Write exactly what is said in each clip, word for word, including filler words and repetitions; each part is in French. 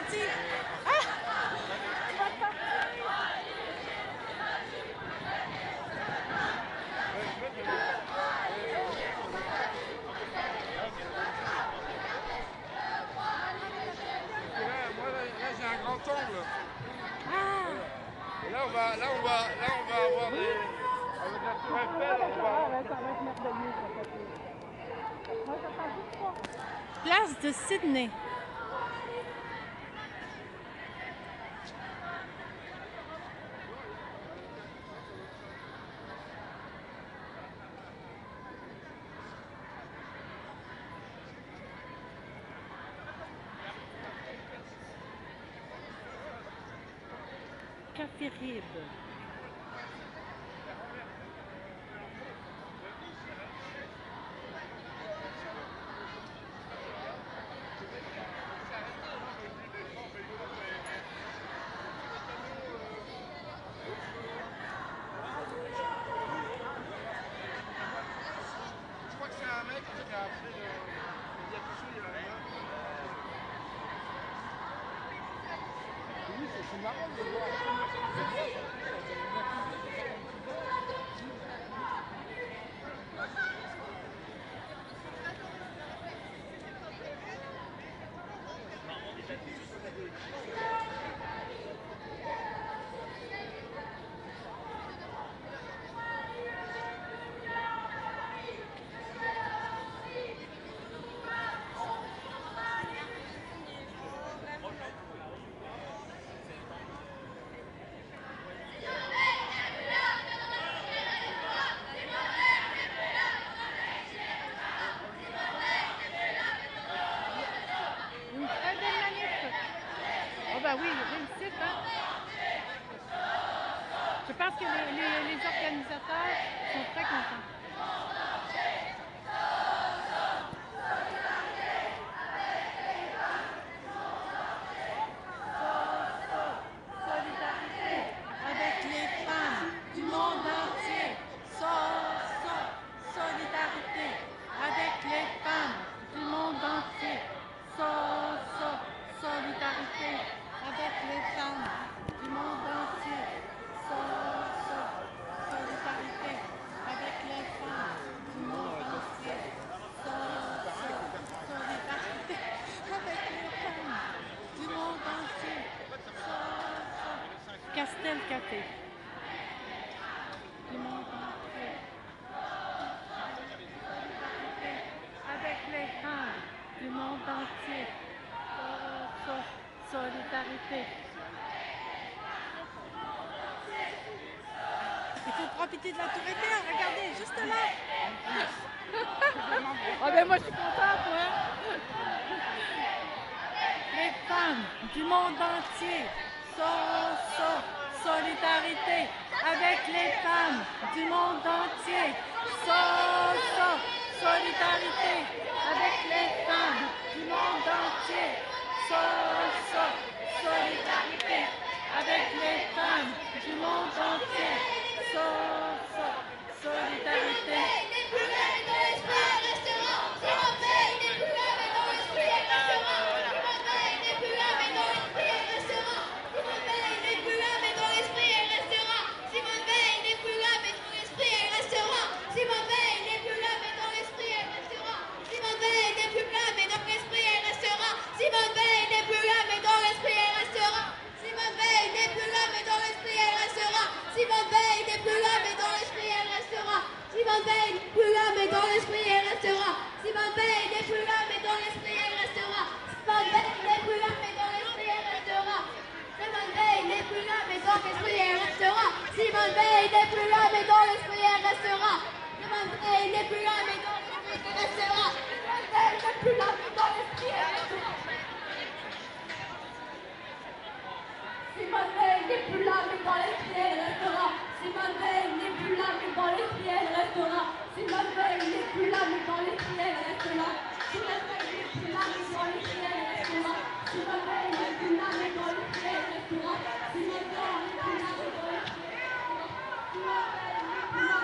parti. Ah! Tu vas partir. Moi, là, là j'ai un grand angle. Ah! Et là, on va, là, on va, là, on va avoir des... Avec la tour Eiffel, on va avoir... Ça va être merveilleux, ça. Place de Sydney. Café Rib. Je crois que c'est un mec qui a appelé le... Il y a touché, il y a la main. Oui, c'est marrant de le voir. Une très belle manif. Oh ben oui, réussite, hein? Je pense que les, les, les organisateurs sont très contents. Solidarité avec les femmes du monde entier. Solidarité avec les femmes du monde entier. Solidarité avec les femmes du monde entier. Solidarité avec les femmes du monde entier. Solidarité avec les femmes du monde entier. Castel Café. Du monde entier. Avec les femmes du monde entier. Solidarité. Il faut profiter de la tour Eiffel, regardez, juste là. Oh ben moi je suis contente, moi. Les femmes du monde entier. So, so, solidarité avec les femmes du monde entier. So, so, solidarité avec les femmes du monde entier. So, so, solidarité avec les femmes du monde entier. So, so, solidarité. Simone Veil n'est plus là, mais dans l'esprit elle restera. Simone Veil n'est plus là, mais dans l'esprit elle restera. Simone Veil n'est plus là, mais dans l'esprit elle restera. Simone Veil n'est plus là, mais dans l'esprit elle restera. Simone Veil n'est plus là, mais dans l'esprit elle restera. Simone Veil n'est plus là, mais dans l'esprit elle restera. Simone Veil n'est plus là, mais dans l'esprit elle restera. Simone Veil n'est plus là, mais dans l'esprit elle restera. Simone Veil n'est plus là, mais dans l'esprit elle restera. Simone Veil n'est plus là, mais dans l'esprit elle restera. Simone Veil n'est plus là, mais dans l'esprit elle restera. Simone Veil n'est plus là, mais dans l'esprit elle restera. Simone Veil n'est plus là, mais dans l'esprit elle restera. Simone Veil n'est plus là.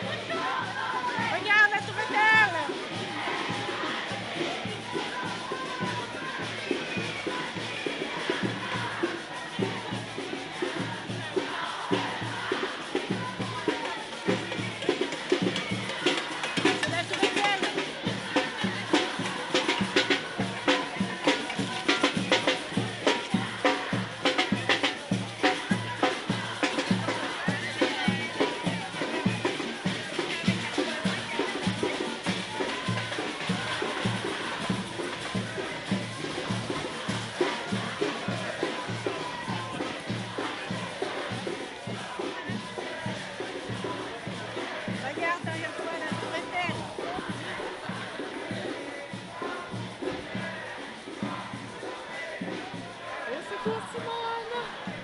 Regarde la tour Eiffel. C'est la tour Eiffel. Regarde derrière toi la tour Eiffel. Au secours, Simone.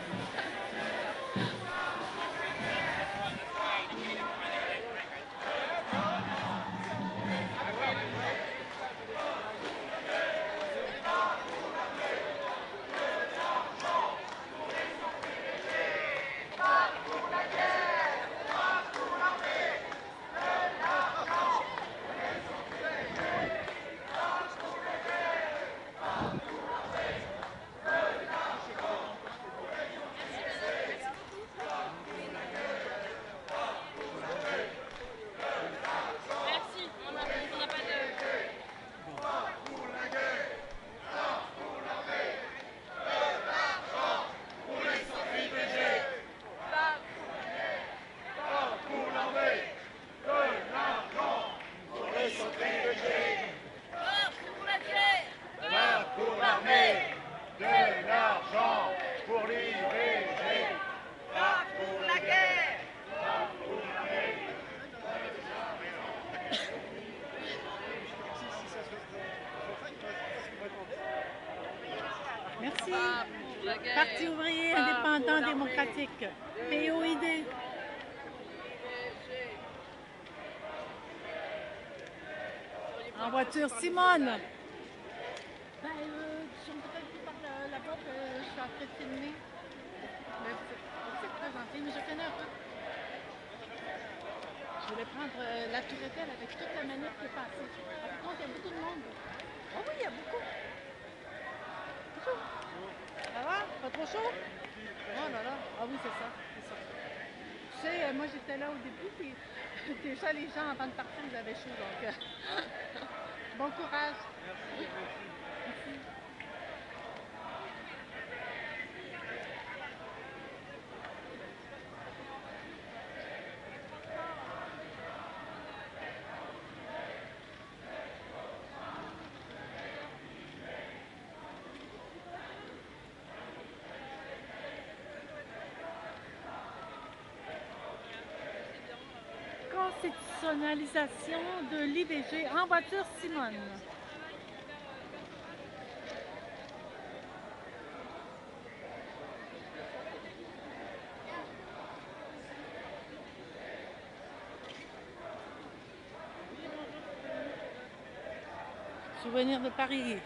Merci, on n'a on n'a pas de... Pour la guerre. Va pour l'armée, de l'argent pour l'I V G. Va pour la guerre. Merci. Va pour la guerre. Parti ouvrier Va indépendant pour l'armée. démocratique. P O I D. En voiture, Simone. Ben, euh, si on peut-être plus par la, la porte, euh, je suis en train de filmer. Mais vous c'est présenté, mais je connais un peu. Je voulais prendre euh, la tour Eiffel avec toute la manette qui est passée. Par contre, il y a beaucoup de monde. Oh oui, il y a beaucoup. Bonjour. Ça va? Pas trop chaud? Oh là là. Ah oui, c'est ça. C'est ça. Tu sais, euh, moi j'étais là au début, puis déjà les gens avant de partir, ils avaient chaud. Donc, euh, bon courage. Merci. Merci. Constitutionnalisation de l'I V G en voiture, Simone. Souvenir de Paris.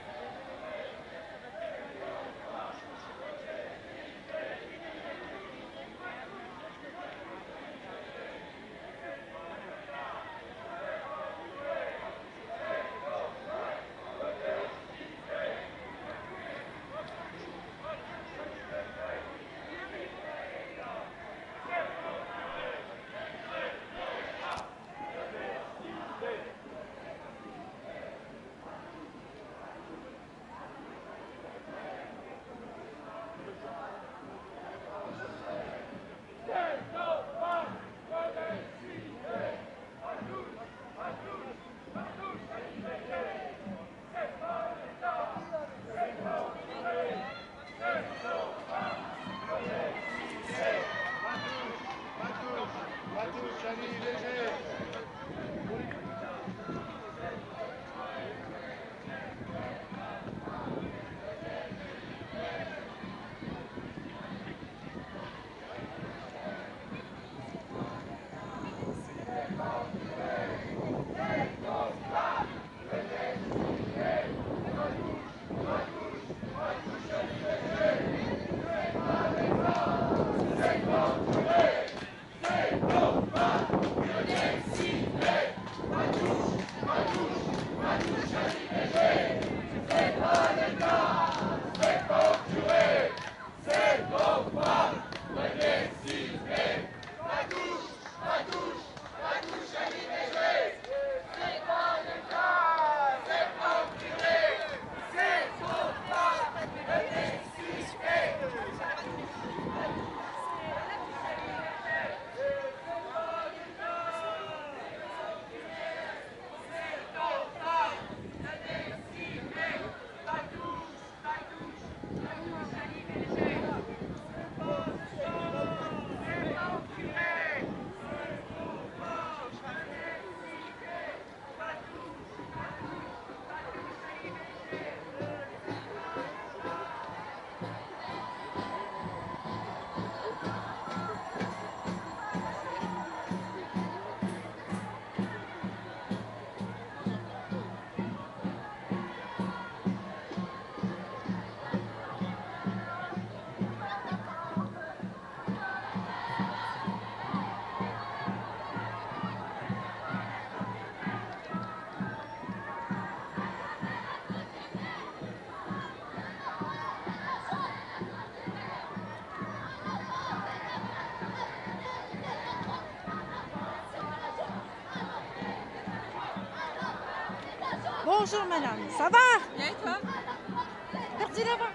Bonjour madame, ça va? Bien et toi? Parti là-bas.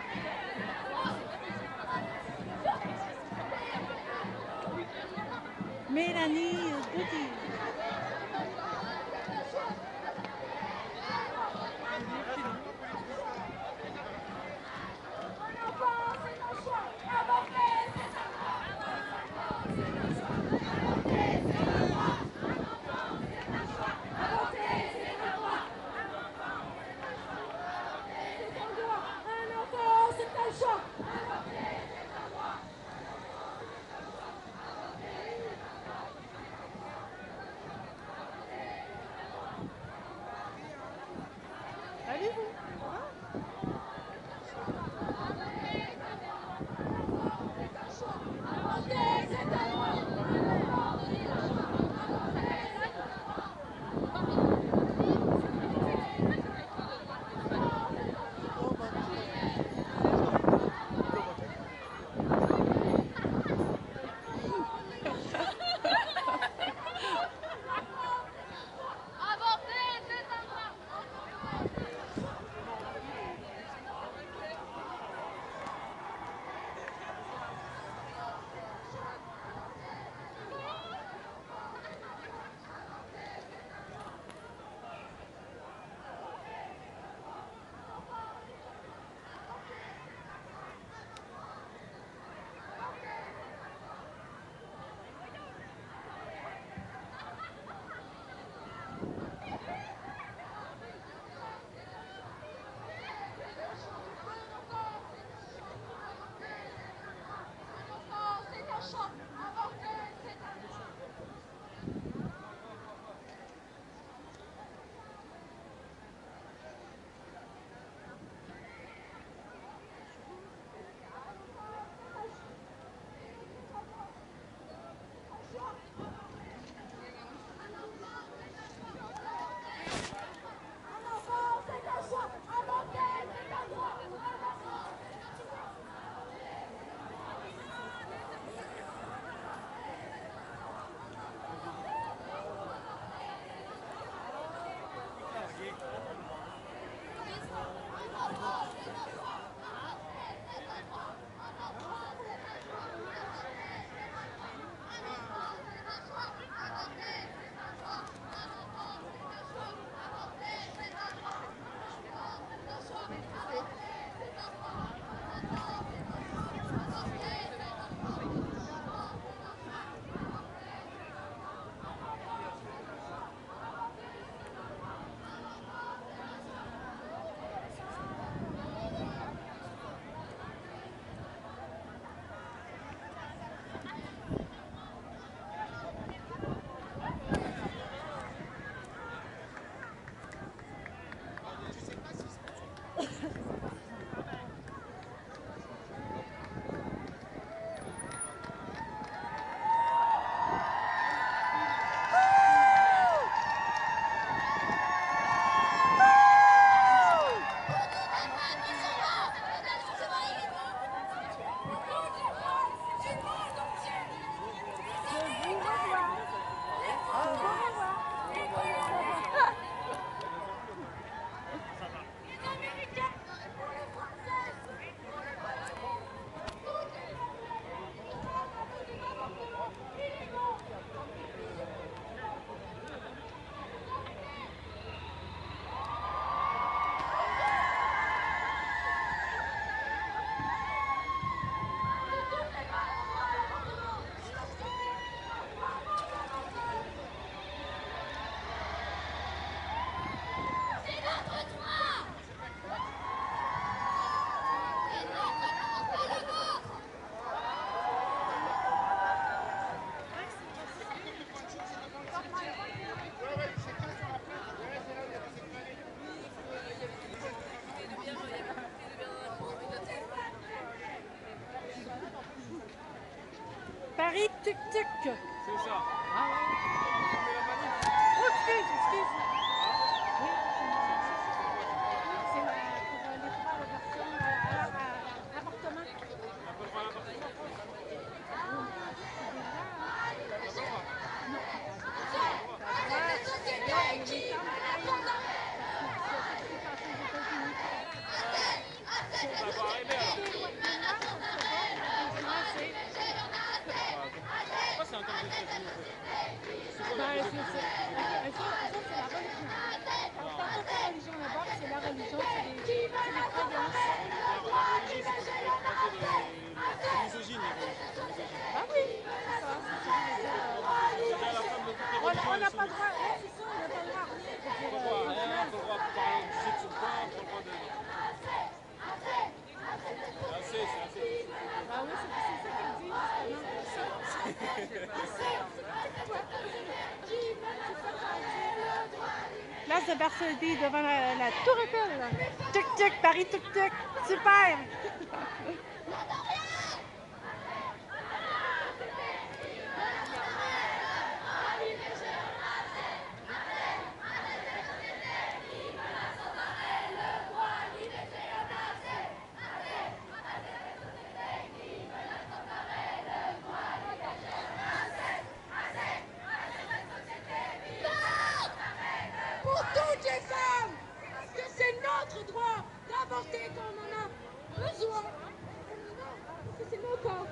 Mélanie Gauthier. Allez-vous? Paris, tuk-tuk. C'est ça. Ah ouais. Oh, excuse, excuse. Oui. C'est la- pour les trois personnes à l'appartement. Non. ça, ça c'est la religion. Quand t'as pas ta religion là-bas, c'est la religion, c'est les, c'est les croyances. Ah oui, c'est ça, c'est ça. On n'a pas le droit, ouais, c'est ça, on n'a pas le droit à rien. On n'a pas le droit à rien, on n'a pas le droit de parler de sujet de son corps, on n'a pas le droit de... C'est assez, c'est assez. Ah oui, c'est ça qu'ils disent, justement. Place de Varsovie devant la, la Tour Eiffel. Tic tic, Paris tic tic, super. Droit d'avorter quand on en a besoin. Parce que c'est mon corps.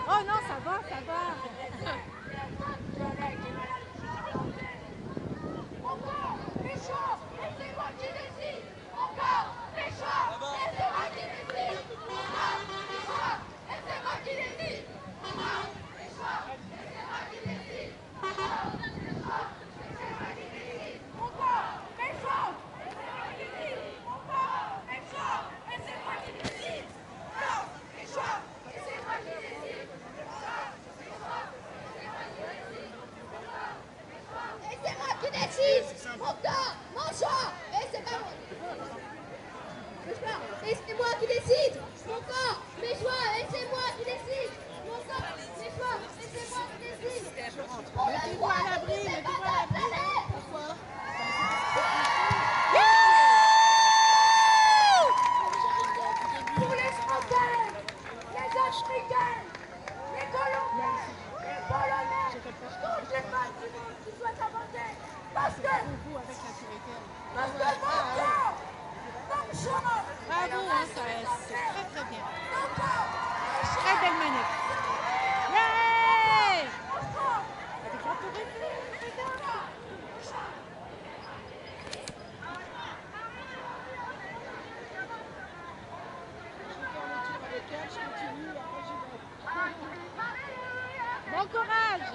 Oh non, ça va, ça va. Encore les choix, et c'est moi qui décide. Encore les choix, et c'est moi qui décide. Encore les choix, et c'est moi qui décide. Encore les choix, et c'est moi qui décide. Encore les choix, et c'est moi qui décide. Encore les choix, et c'est moi qui décide. Encore les choix, et c'est moi qui décide. Encore les choix, et c'est moi qui décide. Et c'est moi qui décide. Encore mon choix, et c'est pas moi. Et c'est moi qui décide. Mon corps, mes choix, et c'est moi qui décide. Mon corps, mes choix, et c'est moi qui décide. On a le droit à la brille, mais pas la planète. Pourquoi? Pour les Français, les Africains, les Colombiens, les Polonais, toutes les femmes qui souhaitent avancer. Parce que, parce que mon corps, mon choix, Bravo, hein, ça, c'est très très bien. mon corps, mes choix, Très belle manip. Yeah! Avec la tour Eiffel, regarde. Bon courage!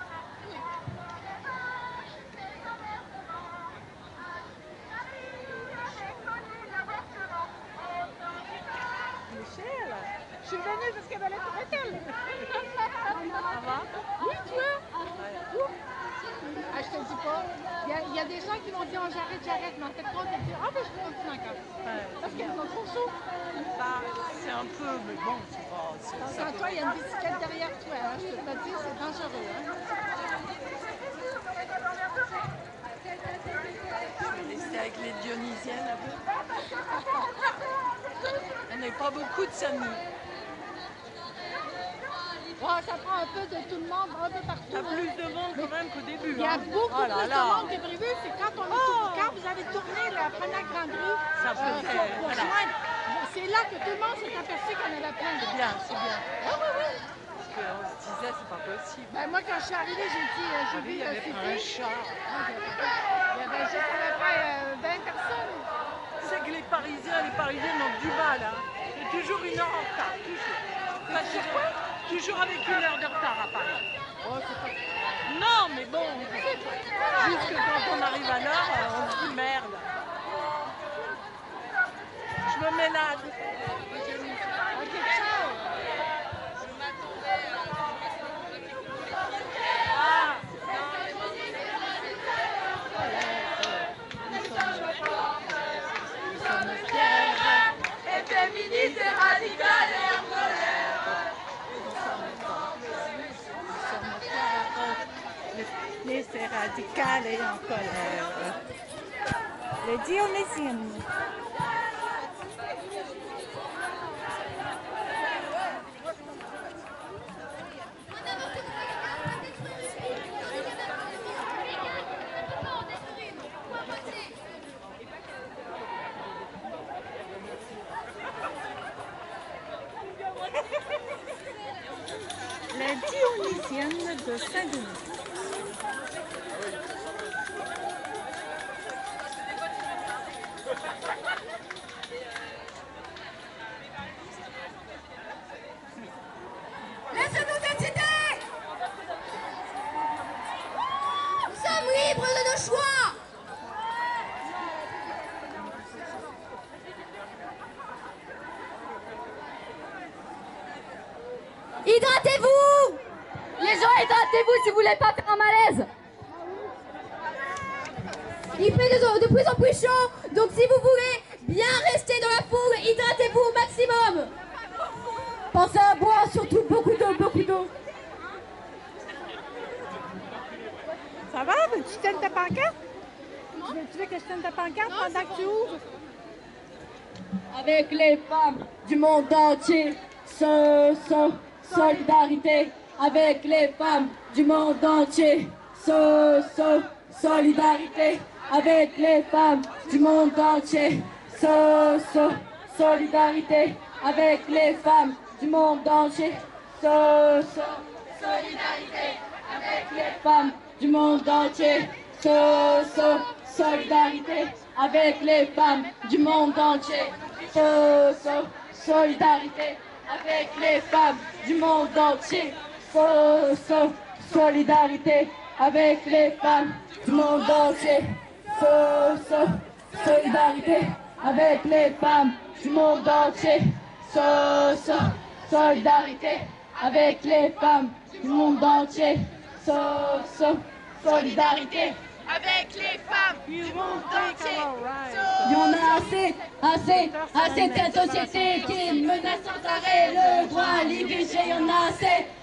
Michel, je suis venue parce qu'il y avait la tour Eiffel. Ça va? Oui, toi? Ah, je te dis pas. Il y, a, il y a des gens qui vont dire oh, j'arrête, j'arrête, mais en fait, toi, tu te dis ah, ben je continue encore. Parce qu'elles sont trop chauds. Bah, c'est un peu, mais bon, c'est pas. c'est- ça Attention, toi, il y a une bicyclette derrière toi. Hein, je te le dis, c'est dangereux. Hein. Je vais rester avec les Dionysiennes un peu. On n'est pas beaucoup de samedi. Oh, ça prend un peu de tout le monde, un peu Il y partout. a plus de monde quand même qu'au début. Il y a hein. beaucoup Oh là plus là. de monde que prévu. C'est quand, on est tour- quand vous avez tourné la première grande rue Ça euh, faisait, pour, pour voilà. joindre. C'est là que tout le monde s'est aperçu qu'on avait plein de C'est bien, c'est bien. Ah oui, oui. Parce qu'on se disait, c'est pas possible. Ben, moi, quand je suis arrivée, j'ai dit, euh, j'ai vu Il y le avait cité. pas un chat. Il y avait juste à peu près euh, vingt personnes. C'est que les Parisiens, les Parisiennes ont du mal. Hein. C'est toujours une heure en retard, toujours. Pas toujours, toujours avec une heure de retard à Paris. Oh, c'est pas... Non, mais bon, juste que quand on arrive à l'heure, euh, on se dit merde. Je me mets là. Ok, ciao. Ah, et féministe et radicale et en colère. Laissez radical et en colère. Les Dionysiennes. Les Dionysiennes de Saint-Denis. Laissez-nous décider. Nous sommes libres de nos choix. Hydratez-vous. Les gens, hydratez-vous si vous voulez pas faire un malaise. Il fait de, de plus en plus chaud, donc si vous voulez bien rester dans la foule, hydratez-vous au maximum. Pensez à boire, surtout beaucoup d'eau, beaucoup d'eau. Ça va? Tu tiennes ta pancarte? Tu veux, tu veux que je tienne ta pancarte pendant que tu ouvres? Avec les femmes du monde entier, so, so, solidarité. Avec les femmes du monde entier, so, so, solidarité. Avec les femmes du monde entier, so, so, solidarité. Avec les femmes du monde entier, So, so, solidarité avec les femmes du monde entier. So, so, solidarité avec les femmes du monde entier. So, so, solidarité avec les femmes du monde entier. So, so, solidarité avec les femmes du monde entier. So, so, solidarité avec les femmes du monde entier. So, so, solidarité avec les femmes du monde entier. So, so, solidarité avec les femmes du monde entier. Il y en a assez, assez, assez de cette société qui menace sans arrêt le droit à l'I V G. Il y en a assez,